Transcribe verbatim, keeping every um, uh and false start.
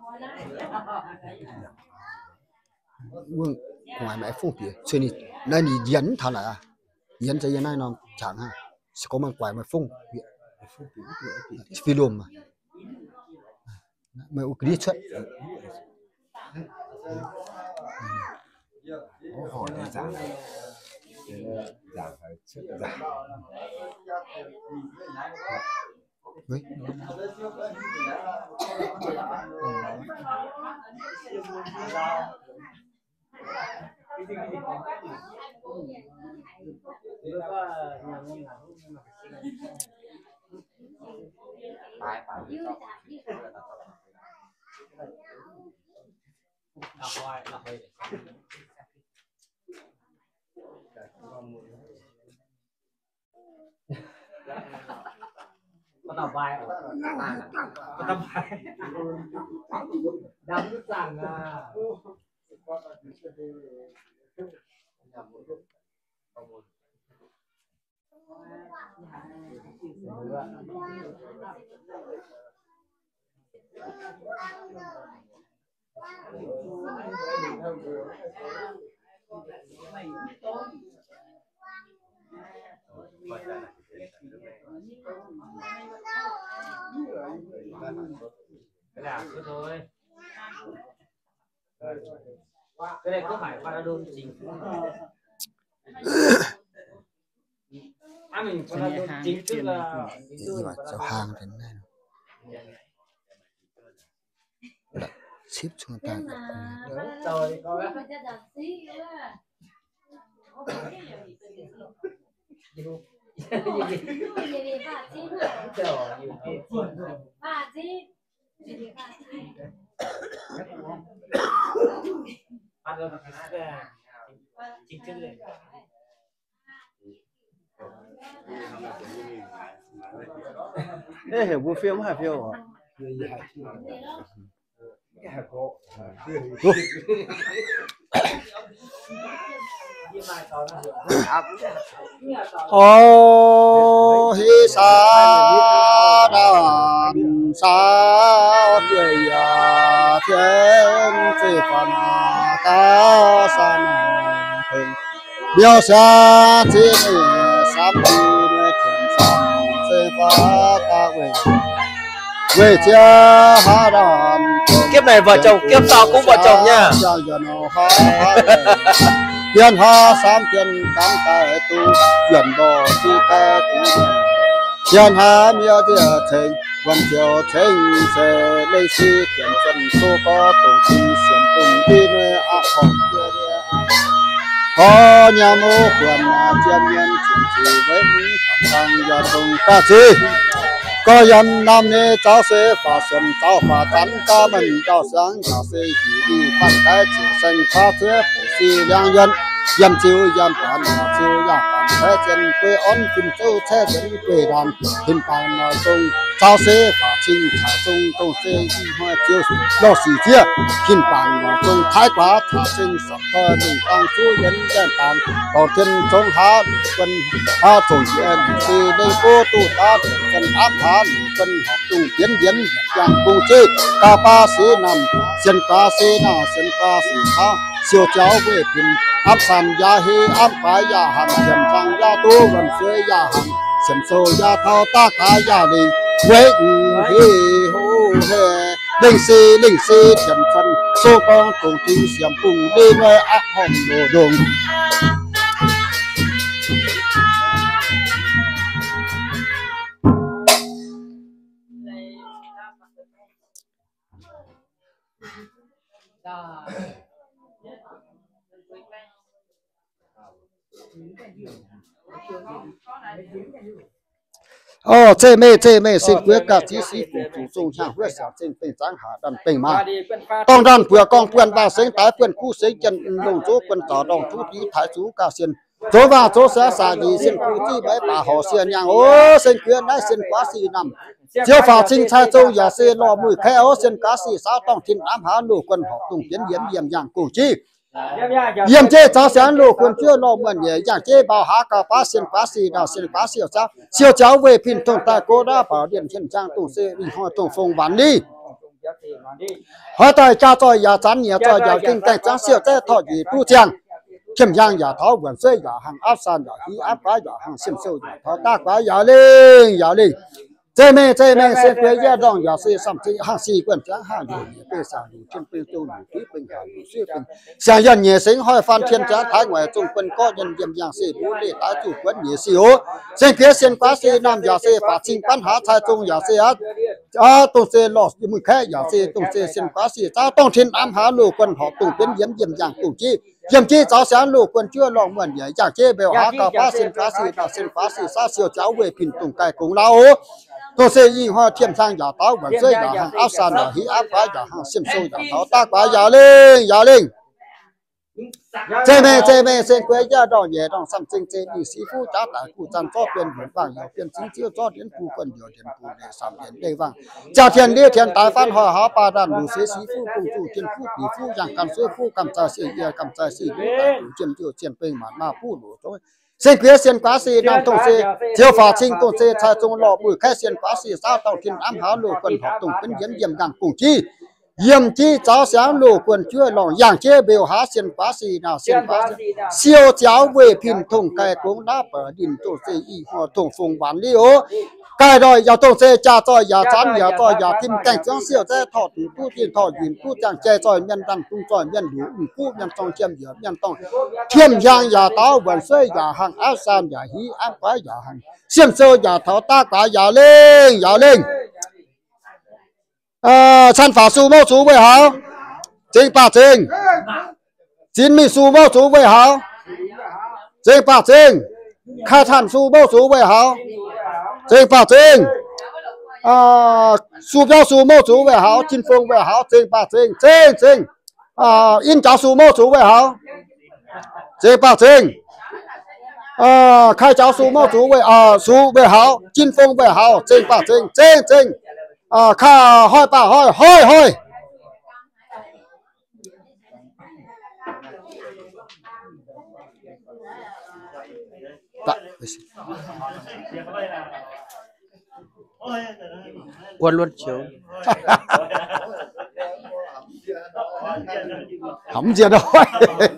vương ngoài mẹ phong tiền xuyên đi nay đi dẫn thằng này à dẫn cho nay nó chẳng ha sẽ có mang quài mà phong phi lùm mà mày u đi xuất hỏi giảm giảm phải chất giảm đấy có tao vai có tao vai đâm nước rằng à cái nào cứ thôi cái này có phải Panadol chính à mình Panadol chính tức là nhưng mà giao hàng thế này là ship cho người ta rồi coi chính thức đấy ê hiểu bộ phim hả phim à ô hi sa đàn sa tuổi à thiên chỉ còn ta san hình điều xa chỉ sám đi nơi thiên sam sẽ phá ta về về chia hà đàn kiếp này vợ chồng kiếp sau cũng vợ chồng nha thiên hà sam thiên tam tài tu chuyển đồ chi ca tu thiên hà miêu địa thành văn triều thành sẽ lấy si tiền chân số có tổ chức xiêm cùng đi nơi ác hồng có nhà mô quyền chiêm nhân chuyển chỉ với những thằng gia đồng ca chi có dân nam nê cháu sẽ phá xuân cháu phá chắn ca mình cháu sáng cháu sẽ chỉ đi phát cái chỉ sinh phá chứa phổ si lang nhân yam chiêu yam phản chiêu yam phản thế chân quê ón phun châu thế chân quê đàn hình bằng nói chung cháu sẽ phá trình thả chung câu sẽ y hoa chiêu lo xì chia hình bằng nói chung thái quá thả trình sắp thơ hình bằng số nhân dân tàng đầu tiên trong há quân há trồng yên thì đây cô tu ta chân áp há quân học tu tiến tiến dạng cùng chơi ca ba sĩ nằm chân ca sĩ nào chân ca sĩ há siêu cháu về tìm áp sàn gia hi áp phải gia hàng chém trang gia tu gần xuôi gia hàng chém sâu gia thao ta cả gia đình quê hi hô he linh si linh si chém phân số con cùng chung xiêm cùng đi nơi áp hòm đồ đồng ô chế mê chế mê xin quyết cả chí sĩ phụ chủ dùng hàng huyết sản sinh tình sáng hạ đàn tình mà tông đàn vừa con quyền ba sinh tái quyền khu sinh chân lồng chỗ quyền tỏ đồng chú tí thái chú cả xiên chỗ vào chỗ sẽ xả gì xin khu chi bấy bà họ xiên nhàng ô xin quyết đấy xin quá xì nằm chiêu phá sinh trai châu giả xê lò mùi khéo xin cá xì sao tông thiên ám há nổ quân họ tùng tiến diễm diễm dạng cổ chi yếm chế cháu sáng lô quân chưa lo mượn nhẹ dạng chế bảo há cả bá xin bá xì nào xin bá siêu cháu siêu cháu về pin tông tại cô đã bảo điện thiên trang tùng xe đi hoa tùng phong bán đi hỏi tại cha cho nhà chán nhà cho nhà kinh cảnh trang siêu thế thọ gì tu trang kim yang nhà thọ vận xây nhà hàng áp san nhà hí áp quá nhà hàng xiêm sâu nhà thọ ta quá nhà linh nhà linh这面这面是国家让也是上这行习惯讲行有也被上有真被都有基本上有水平想要热心开翻天家台外中quân có nhân điểm yang是不列大主quân也是有先别先把是南也是把情ปัญหา才中也是啊啊都是老มือแค่也是都是先把是จ้าต้องทิ้งอัมหาลูกคนหอบตุ่เป็นเยี่ยมเยี่ยมอย่างกูจีเยี่ยมจีจ้าเสียลูกคนเชื่อลองเหมือนใหญ่จากเจ๊เบลหากาฟ้าสินฟ้าสีดาสินฟ้าสีซาเสียวเจ้าเวพินตุ่งไก่ของเราตัวเสียยิ่งหัวเทียมทางอย่าเต้าเหมือนเสียอย่าหังอัพสานอย่าหิอัพฟ้าอย่าหังเสียมโซ่อย่าเต้าตากว่าอย่าเล่งอย่าเล่งเจเมเจเมเสียงเกยย่าดองเย่ดองซ้ำจริงเจนี่สีฟูจ้าตากูจันทร์ก็เปลี่ยนเหมือนว่างอย่าเปลี่ยนสีเจียวจ้อเดียนกูคนเดียวเดียนกูเดียสามเดียนได้ว่างจ่าเทียนเลี้ยเทียนตายฟันหอหาปลาดันดูเสียสีฟูกูจูเทียนฟูปีฟูอย่างกันซื้อฟูกำจ่าเสียเยี่ยกำจ่าสีดูตาดูเจียมเจียวเจียนเป็นหมาหน้าผู้หลูโต้เสียงเกยเสียงฟ้าสีน้ำตรงเสียเจียวฝาชิงตรงเสียชายจงหล่อมือแค่เสียงฟ้าสีสาวเต่าทินอัมหาลูกคนหอบตรงเป็นเยี่ยมเยี่ยมอย่างกุ้งจีเยี่ยมจีเจ้าเสียงลูกควรช่วยลองอย่างเจ้เบลหาเสียนฟ้าสีนาเสียนฟ้าเสียวเจ้าเวพินทงไก่กงน้าเปิดดินตัวเสียอีหัวทงฟงหวานลิโอไก่ดอยอย่าต้องเสียจ่าจอยอย่าจันอย่าจอยอย่าทิมแกงจังเสียวเจ้ทอดผู้ที่ทอดยินผู้จังใจจอยเมียนดังตุ้งจอยเมียนหลูอุ้งผู้เมียนต้องเทียมเหยื่อเมียนต้องเทียมยางอย่าเต้าเหมือนเสียอย่าหังอาซานอย่าฮีอันไปอย่าหังเสียมเสียวอย่าเท้าตากาอย่าเล่งอย่าเล่ง呃，参法书某主位好，正八正，金秘书某主位好，正八正，开探书某主位好，正八正，啊，书标书某主位好，金风位好，正八正，正正，啊，印章书某主位好，正八正，啊，开招书某主位啊，书位好，金风位好，正八正，正正。à kha hỏi bà hỏi hỏi hỏi quân luôn chiếu không gì đâu